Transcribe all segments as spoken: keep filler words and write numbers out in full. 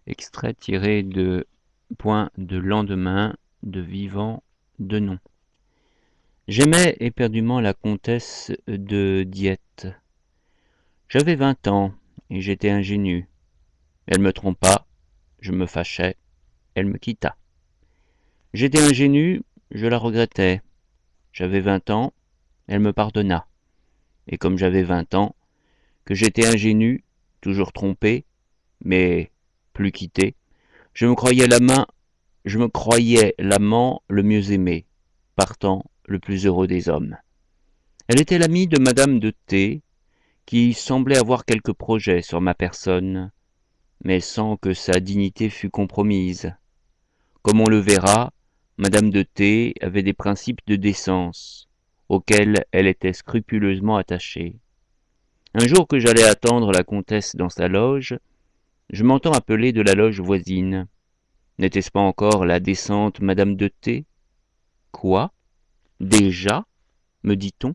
Extrait tiré de Point de lendemain de Vivant Denon. J'aimais éperdument la comtesse de Diète. J'avais vingt ans, et j'étais ingénu. Elle me trompa, je me fâchai, elle me quitta. J'étais ingénu, je la regrettais. J'avais vingt ans, elle me pardonna. Et comme j'avais vingt ans, que j'étais ingénu, toujours trompé, mais plus quitté, je me croyais la main, je me croyais l'amant le mieux aimé, partant le plus heureux des hommes. Elle était l'amie de Madame de T, qui semblait avoir quelques projets sur ma personne, mais sans que sa dignité fût compromise. Comme on le verra, Madame de T avait des principes de décence, auxquels elle était scrupuleusement attachée. Un jour que j'allais attendre la comtesse dans sa loge, je m'entends appeler de la loge voisine. N'était-ce pas encore la décente Madame de T? Quoi? Déjà? Me dit-on.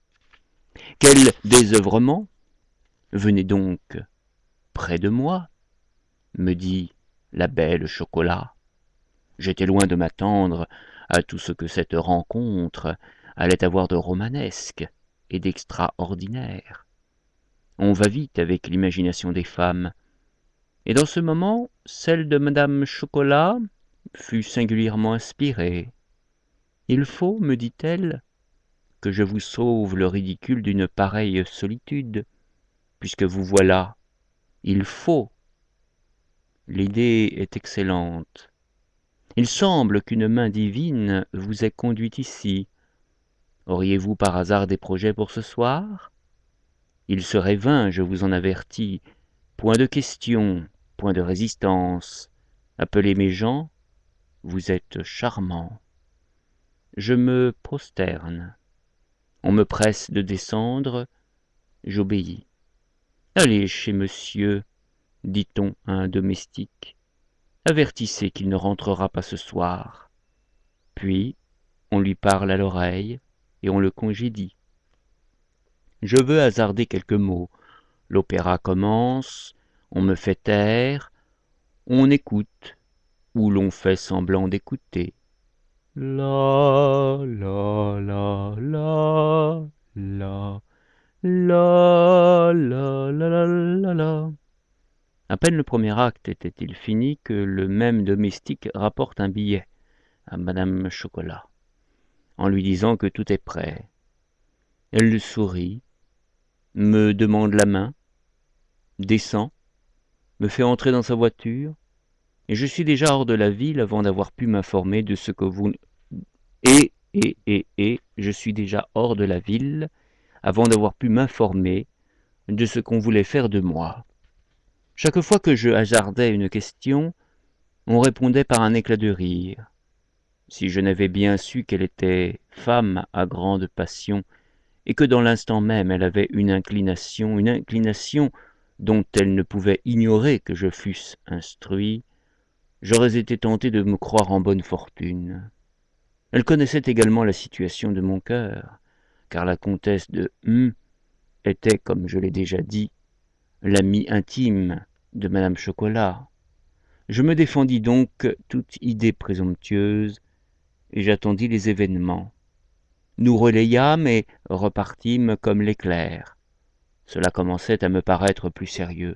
Quel désœuvrement! Venez donc près de moi, me dit la belle Chocolat. J'étais loin de m'attendre à tout ce que cette rencontre allait avoir de romanesque et d'extraordinaire. On va vite avec l'imagination des femmes, et dans ce moment, celle de Madame Chocolat fut singulièrement inspirée. Il faut, me dit-elle, que je vous sauve le ridicule d'une pareille solitude, puisque vous voilà. Il faut. L'idée est excellente. Il semble qu'une main divine vous ait conduit ici. Auriez-vous par hasard des projets pour ce soir? Il serait vain, je vous en avertis. Point de question, point de résistance. Appelez mes gens, vous êtes charmants. Je me prosterne. On me presse de descendre, j'obéis. Allez chez monsieur, dit-on à un domestique. Avertissez qu'il ne rentrera pas ce soir. Puis, on lui parle à l'oreille, et on le congédie. Je veux hasarder quelques mots. L'opéra commence, on me fait taire, on écoute, ou l'on fait semblant d'écouter. La, la, la, la, la, la, la, la, la, la. À peine le premier acte était-il fini que le même domestique rapporte un billet à Madame Chocolat, en lui disant que tout est prêt. Elle le sourit, me demande la main, descend, me fait entrer dans sa voiture, et je suis déjà hors de la ville avant d'avoir pu m'informer de ce que vous... Et, et, et, et, je suis déjà hors de la ville avant d'avoir pu m'informer de ce qu'on voulait faire de moi. Chaque fois que je hasardais une question, on répondait par un éclat de rire. Si je n'avais bien su qu'elle était femme à grande passion, et que dans l'instant même elle avait une inclination, une inclination dont elle ne pouvait ignorer que je fusse instruit, j'aurais été tenté de me croire en bonne fortune. Elle connaissait également la situation de mon cœur, car la comtesse de M était, comme je l'ai déjà dit, l'amie intime de Madame Chocolat. Je me défendis donc toute idée présomptueuse, et j'attendis les événements. Nous relayâmes et repartîmes comme l'éclair. Cela commençait à me paraître plus sérieux.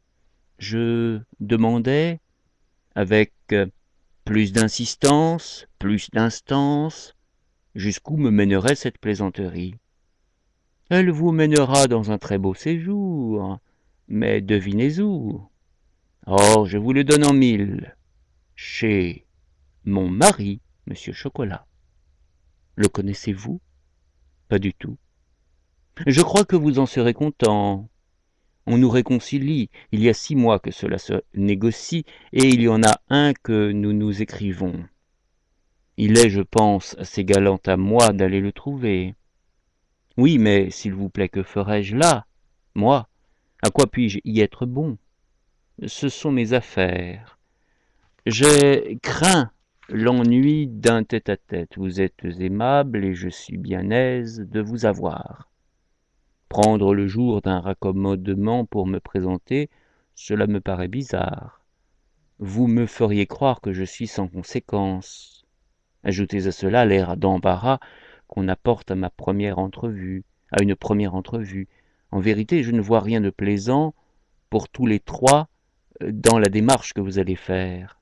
Je demandais, avec plus d'insistance, plus d'instance, jusqu'où me mènerait cette plaisanterie. Elle vous mènera dans un très beau séjour, mais devinez où? Oh, je vous le donne en mille. Chez mon mari, Monsieur Chocolat. Le connaissez-vous? Pas du tout. Je crois que vous en serez content. On nous réconcilie. Il y a six mois que cela se négocie, et il y en a un que nous nous écrivons. Il est, je pense, assez galant à moi d'aller le trouver. Oui, mais s'il vous plaît, que ferais-je là, moi? À quoi puis-je y être bon? Ce sont mes affaires. J'ai craint l'ennui d'un tête-à-tête. Vous êtes aimable et je suis bien aise de vous avoir. Prendre le jour d'un raccommodement pour me présenter, cela me paraît bizarre. vous me feriez croire que je suis sans conséquence. Ajoutez à cela l'air d'embarras qu'on apporte à ma première entrevue, à une première entrevue. En vérité, je ne vois rien de plaisant pour tous les trois dans la démarche que vous allez faire.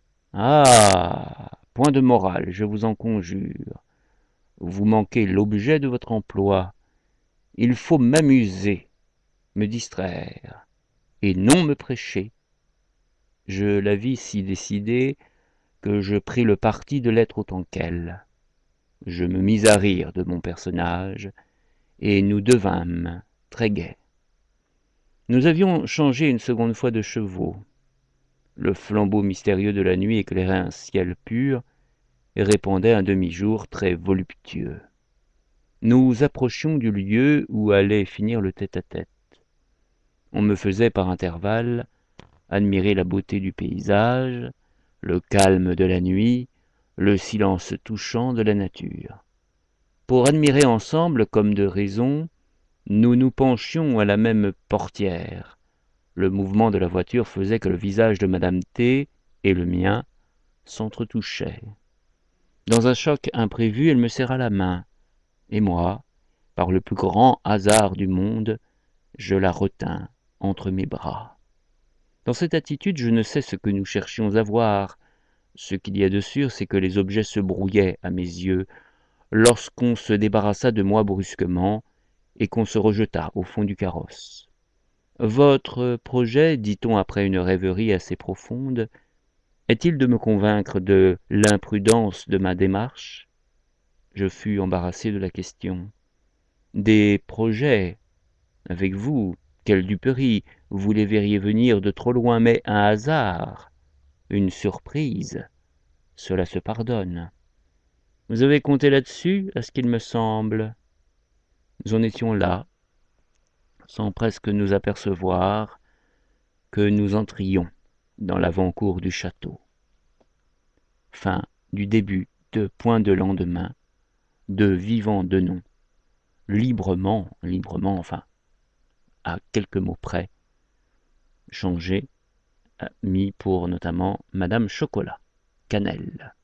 Ah, point de morale, je vous en conjure. Vous manquez l'objet de votre emploi. Il faut m'amuser, me distraire, et non me prêcher. Je la vis si décidée que je pris le parti de l'être autant qu'elle. Je me mis à rire de mon personnage, et nous devînmes très gais. Nous avions changé une seconde fois de chevaux. Le flambeau mystérieux de la nuit éclairait un ciel pur et répandait un demi-jour très voluptueux. Nous approchions du lieu où allait finir le tête-à-tête. On me faisait par intervalles admirer la beauté du paysage, le calme de la nuit, le silence touchant de la nature. Pour admirer ensemble, comme de raison, nous nous penchions à la même portière. Le mouvement de la voiture faisait que le visage de Madame T et le mien s'entretouchaient. Dans un choc imprévu, elle me serra la main, et moi, par le plus grand hasard du monde, je la retins entre mes bras. Dans cette attitude, je ne sais ce que nous cherchions à voir. Ce qu'il y a de sûr, c'est que les objets se brouillaient à mes yeux lorsqu'on se débarrassa de moi brusquement et qu'on se rejeta au fond du carrosse. Votre projet, dit-on après une rêverie assez profonde, est-il de me convaincre de l'imprudence de ma démarche? Je fus embarrassé de la question. Des projets, avec vous, quelle duperie, vous les verriez venir de trop loin, mais un hasard, une surprise, cela se pardonne. Vous avez compté là-dessus, à ce qu'il me semble. Nous en étions là, sans presque nous apercevoir que nous entrions dans l'avant-cour du château. Fin du début de Point de lendemain, de Vivant Denon, librement, librement, enfin, à quelques mots près, changé, mis pour notamment Madame Chocolat, Cannelle.